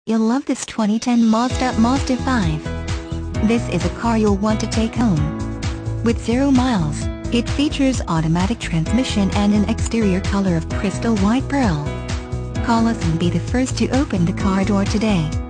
You'll love this 2010 Mazda 5. This is a car you'll want to take home. With 0 miles, it features automatic transmission and an exterior color of crystal white pearl. Call us and be the first to open the car door today.